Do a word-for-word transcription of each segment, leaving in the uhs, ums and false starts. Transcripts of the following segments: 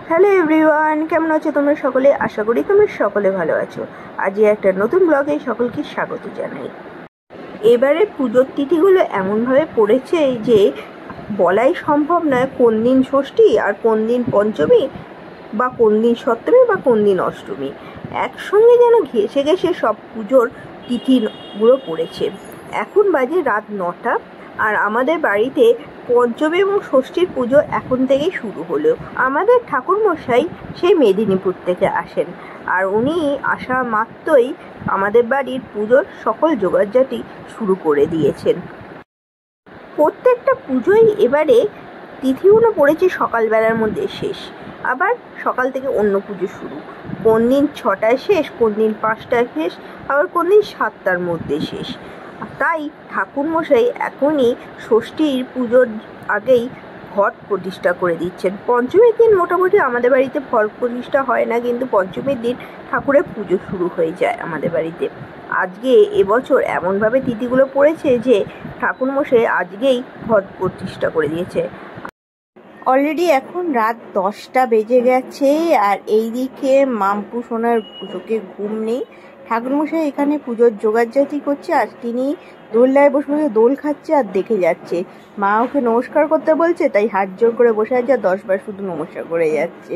Hello everyone, কেমন আছো তোমরা সকলে? আশা করি তোমরা সকলে ভালো আছো। আজ একটা নতুন ব্লগে সকলকে স্বাগত জানাই। এবারে পুজোর তিথিগুলো এমনভাবে পড়েছে যে বলাই সম্ভব নয় কোন দিন ষষ্ঠী আর কোন দিন পঞ্চমী বা কোন দিন সপ্তমী বা কোন দিন অষ্টমী। একসঙ্গে যেন ঘেঁষে ঘেঁষে সব পুজোর তিথিগুলো পড়েছে। এখন বাজে রাত নটা, আর আমাদের বাড়িতে পঞ্চমী এবং ষষ্ঠীর পুজো এখন থেকেই শুরু হলো। আমাদের ঠাকুরমশাই সেই মেদিনীপুর থেকে আসেন, আর উনি আসা মাত্রই আমাদের বাড়ির পুজোর সকল জোগাড়জাতি শুরু করে দিয়েছেন। প্রত্যেকটা পুজোই এবারে তিথিগুলো পড়েছে সকালবেলার মধ্যে শেষ, আবার সকাল থেকে অন্য পুজো শুরু। কোন দিন ছটায় শেষ, কোন দিন পাঁচটায় শেষ, আবার কোন দিন সাতটার মধ্যে শেষ। তাই ঠাকুরমশাই এখনই ষষ্ঠীর পুজোর আগেই ঘট প্রতিষ্ঠা করে দিচ্ছেন। পঞ্চমীর দিন মোটামুটি আমাদের বাড়িতে ফল প্রতিষ্ঠা হয় না, কিন্তু পঞ্চমীর দিন ঠাকুরের পুজো শুরু হয়ে যায় আমাদের বাড়িতে। আজকে এবছর এমনভাবে তিথিগুলো পড়েছে যে ঠাকুরমশাই আজকেই ঘট প্রতিষ্ঠা করে দিয়েছে। অলরেডি এখন রাত দশটা বেজে গেছে, আর এইদিকে মাম্পু সোনার চোখে ঘুম নেই। ঠাকুরমশাই এখানে পুজোর জোগাড়জাতি করছে, আর তিনি দোলনায় বসে বসে দোল খাচ্ছে আর দেখে যাচ্ছে। মা ওকে নমস্কার করতে বলছে, তাই হাত জোর করে বসে আছে, আর দশবার শুধু নমস্কার করে যাচ্ছে।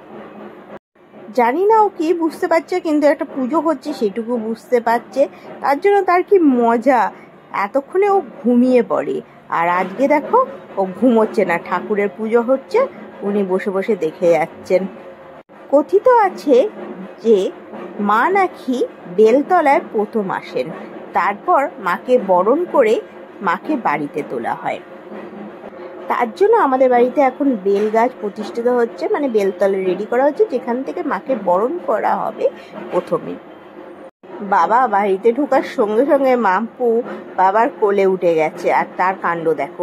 জানি না ও কি বুঝতে পারছে, কিন্তু একটা পুজো হচ্ছে সেটুকু বুঝতে পারছে। তার জন্য তার কি মজা, এতক্ষণে ও ঘুমিয়ে পড়ে। আর আজকে দেখো ও ঘুমোচ্ছে না, ঠাকুরের পুজো হচ্ছে, উনি বসে বসে দেখে যাচ্ছেন। কথিত আছে যে মা নাকি বেলতলায় প্রথম আসেন, তারপর মাকে বরণ করে মাকে বাড়িতে তোলা হয়। তার জন্য আমাদের বাড়িতে এখন বেল গাছ প্রতিষ্ঠিত হচ্ছে, মানে বেলতলা রেডি করা হচ্ছে, যেখান থেকে মাকে বরণ করা হবে প্রথমে। বাবা বাড়িতে ঢোকার সঙ্গে সঙ্গে মাম্পু বাবার কোলে উঠে গেছে, আর তার কাণ্ড দেখো।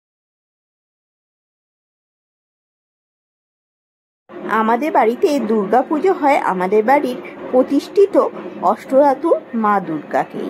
আমাদের বাড়িতে দুর্গা পুজো হয় আমাদের বাড়ির প্রতিষ্ঠিত অষ্টধাতু মা দুর্গাকেই।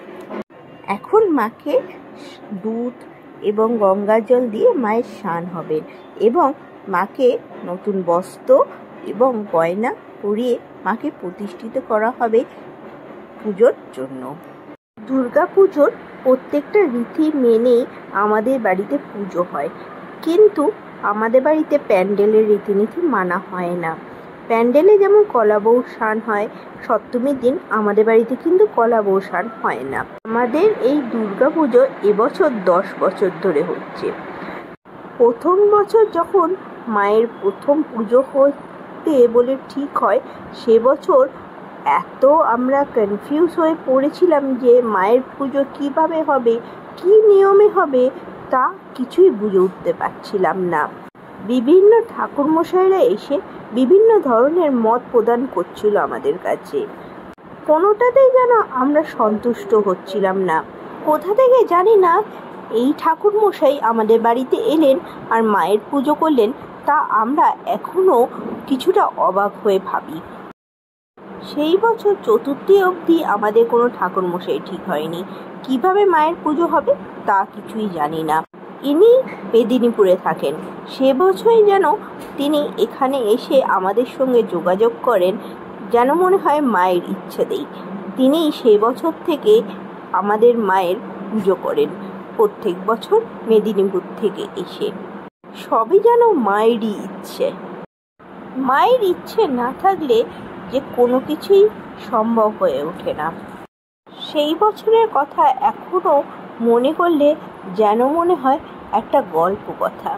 এখন মাকে দুধ এবং গঙ্গা জল দিয়ে মায়ের স্নান হবে, এবং মাকে নতুন বস্ত্র এবং গয়না পরিয়ে মাকে প্রতিষ্ঠিত করা হবে পুজোর জন্য। দুর্গা পুজোর প্রত্যেকটা রীতি মেনেই আমাদের বাড়িতে পুজো হয়, কিন্তু আমাদের বাড়িতে প্যান্ডেলের রীতিনীতি মানা হয় না। প্যান্ডেলে যেমন কলা বউ স্নান হয়, সপ্তমীর দিন আমাদের বাড়িতে কিন্তু কলা বউ স্নান হয় না। আমাদের এই দুর্গা পুজো এবছর দশ বছর ধরে হচ্ছে। প্রথম বছর যখন মায়ের প্রথম পুজো হতে বলে ঠিক হয়, সে বছর এত আমরা কনফিউজ হয়ে পড়েছিলাম যে মায়ের পুজো কিভাবে হবে, কি নিয়মে হবে, তা কিছুই বুঝে উঠতে পারছিলাম না। বিভিন্ন ঠাকুরমশাইরা এসে বিভিন্ন ধরনের মত প্রদান করছিল আমাদের কাছে, কোনোটাতেই যেন আমরা সন্তুষ্ট হচ্ছিলাম না। কোথা থেকে জানি না এই ঠাকুরমশাই আমাদের বাড়িতে এলেন আর মায়ের পুজো করলেন, তা আমরা এখনো কিছুটা অবাক হয়ে ভাবি। সেই বছর চতুর্থী অবধি আমাদের কোনো ঠাকুরমশাই ঠিক হয়নি, কিভাবে মায়ের পুজো হবে তা কিছুই জানি না। ইনি মেদিনীপুরে থাকেন, সে বছরই যেন তিনি এখানে এসে আমাদের সঙ্গে যোগাযোগ করেন, যেন মনে হয় মায়ের ইচ্ছেতেই তিনি সেই বছর থেকে আমাদের মায়ের পুজো করেন প্রত্যেক বছর মেদিনীপুর থেকে এসে। সবই যেন মায়েরই ইচ্ছে। মায়ের ইচ্ছে না থাকলে যে কোনো কিছুই সম্ভব হয়ে ওঠে না। সেই বছরের কথা এখনো মনে করলে যেন মনে হয় একটা গল্প কথা।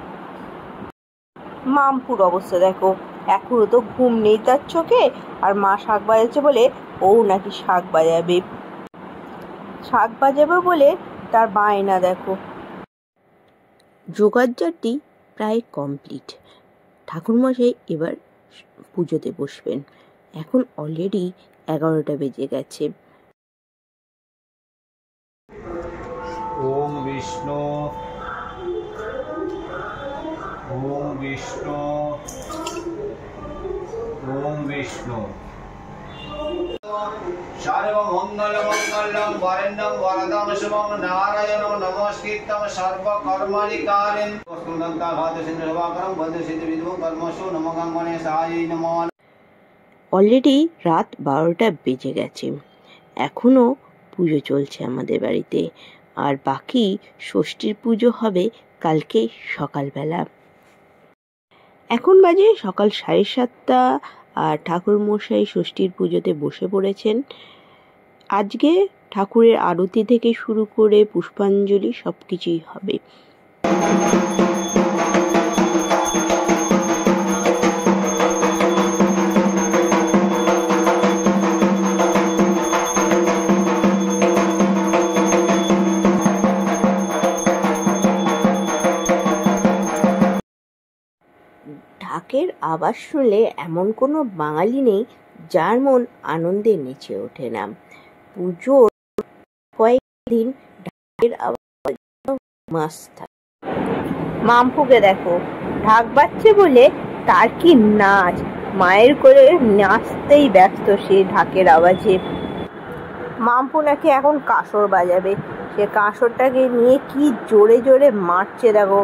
মাম্পুর অবস্থা দেখো, এখনো তো ঘুম নেই তার চোখে, আর মা শাঁখ বাজাচ্ছে বলে ও নাকি শাঁখ বাজাবে। শাঁখ বাজাবে বলে তার বায়না দেখো। জোগাড়জাতি প্রায় কমপ্লিট। ঠাকুরমশাই এবার পুজোতে বসবেন। এখন অলরেডি এগারোটা বেজে গেছে। ওম বিষ্ণু ওম বিষ্ণু ওম বিষ্ণু सर्वमङ्गलमङ्गलं वरेण्यं वरदं शुभं नारायणं नमस्कृतं सर्वकर्मणिकारिं वस्तुदन्ताघातसिन्धुभाकरं वन्दसिद्धिविद्मो कर्मसु नमो गणेशाय नमः। অলরেডি রাত বারোটা বেজে গেছে, এখনও পুজো চলছে আমাদের বাড়িতে, আর বাকি ষষ্ঠীর পুজো হবে কালকে সকালবেলা। এখন বাজে সকাল সাড়ে সাতটা, আর ঠাকুরমশাই ষষ্ঠীর পুজোতে বসে পড়েছেন। আজকে ঠাকুরের আরতি থেকে শুরু করে পুষ্পাঞ্জলি সব কিছুই হবে। ঢাকের আওয়াজ শুনলে এমন কোনো বাঙালি নেই যার মন আনন্দে নেচে ওঠে না। পুজোর কয়েকদিন ঢাকের আওয়াজ মাস্ট থাকে। মামপুকে দেখো, ঢাক বাজছে বলে তার কি নাচ, মায়ের করে নাচতেই ব্যস্ত সে ঢাকের আওয়াজে। মামপু নাকি এখন কাঁসর বাজাবে, সে কাঁসরটাকে নিয়ে কি জোরে জোরে মারছে দেখো।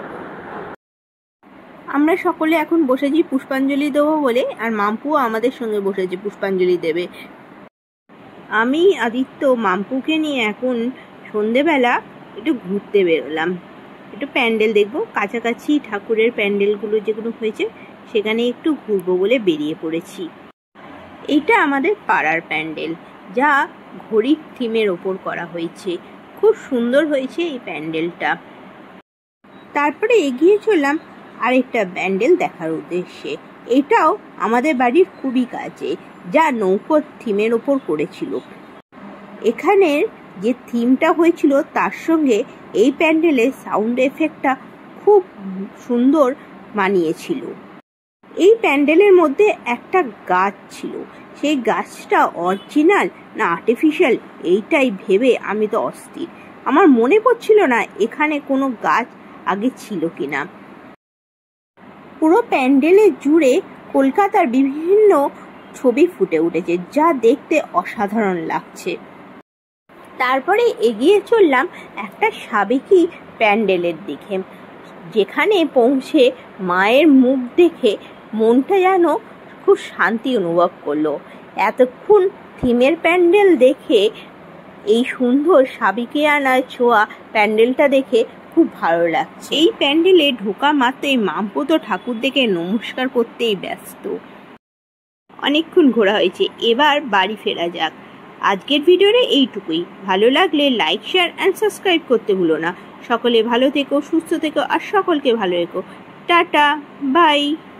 আমরা সকলে এখন বসেছি পুষ্পাঞ্জলি দেবো বলে, আর মামপুও আমাদের সঙ্গে বসেছে পুষ্পাঞ্জলি দেবে। আমি আদিত্য মামপুকে নিয়ে এখন সন্ধেবেলা একটু ঘুরতে বেরোলাম, একটু প্যান্ডেল দেখবো, কাছাকাছি ঠাকুরের প্যান্ডেলগুলো যেগুলো হয়েছে সেখানে একটু ঘুরবো বলে বেরিয়ে পড়েছি। এইটা আমাদের পাড়ার প্যান্ডেল, যা ঘড়ির থিমের ওপর করা হয়েছে। খুব সুন্দর হয়েছে এই প্যান্ডেলটা। তারপরে এগিয়ে চললাম আরেকটা প্যান্ডেল দেখার উদ্দেশ্যে। এটাও আমাদের বাড়ির খুবই কাছে, যা নৌকোর থিমের ওপর করেছিল। এখানের যে থিমটা হয়েছিল তার সঙ্গে এই প্যান্ডেলের সাউন্ড এফেক্টটা খুব সুন্দর মানিয়েছিল। এই প্যান্ডেলের মধ্যে একটা গাছ ছিল, সেই গাছটা অরিজিনাল না আর্টিফিশিয়াল এইটাই ভেবে আমি তো অস্থির। আমার মনে পড়ছিল না এখানে কোনো গাছ আগে ছিল কিনা। পুরো প্যান্ডেলের জুড়ে কলকাতার বিভিন্ন ছবি ফুটে উঠেছে, যা দেখতে অসাধারণ লাগছে। তারপরে এগিয়ে চললাম একটা সাবেকি প্যান্ডেলের দিকে, যেখানে পৌঁছে মায়ের মুখ দেখে মনটা যেন খুব শান্তি অনুভব করলো। এতক্ষণ থিমের প্যান্ডেল দেখে এই সুন্দর সাবেকিয়ানা ছোঁয়া প্যান্ডেলটা দেখে খুব ভালো লাগছে। এই প্যান্ডেলে ঢোকা মাত্রই মামপু তো ঠাকুর দেখে নমস্কার করতেই ব্যস্ত। অনেকক্ষণ ঘোরা হয়েছে, এবার বাড়ি ফেরা যাক। আজকের ভিডিওরে এইটুকুই। ভালো লাগলে লাইক, শেয়ার অ্যান্ড সাবস্ক্রাইব করতে ভুলো না। সকলে ভালো থেকো, সুস্থ থেকো, আর সকলকে ভালো রেখো। Tata, by.